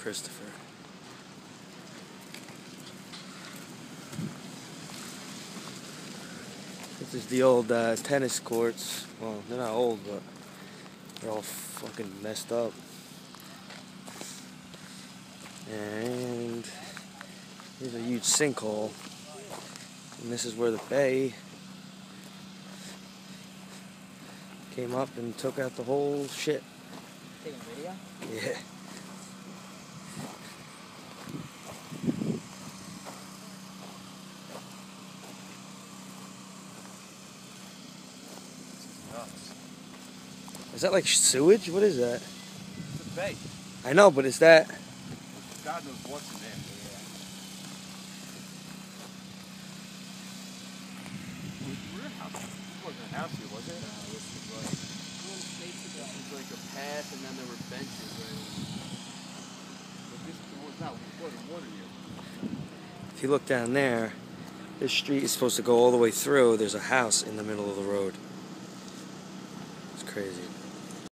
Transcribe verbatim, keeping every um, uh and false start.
Christopher. This is the old uh, tennis courts. Well, they're not old, but they're all fucking messed up. And here's a huge sinkhole. And this is where the bay came up and took out the whole shit. Taking a video? Yeah. Is that like sewage? What is that? It's a bay. I know, but is that... God knows what's in there. Yeah. Was your house? This wasn't a house here, was it? No, this was like... This was like a path and then there were benches, right? But this was not, it wasn't water here. If you look down there, this street is supposed to go all the way through. There's a house in the middle of the road. It's crazy.